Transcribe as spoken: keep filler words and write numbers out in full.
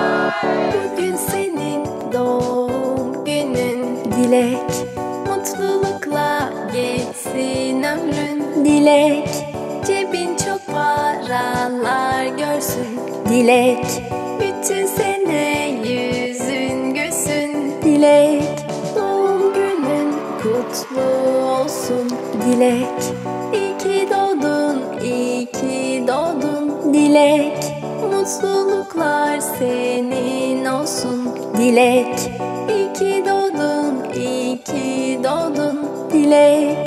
Bugün senin doğum günün. Dilek, mutlulukla geçsin ömrün. Dilek, cebin çok paralar görsün. Dilek, bütün sene yüzün gülsün. Dilek, doğum günün kutlu olsun. Dilek, iyi ki doğdun, iyi ki doğdun. Dilek, mutluluklar senin olsun. Dilek, iyi ki doğdun, iyi ki doğdun. Dilek,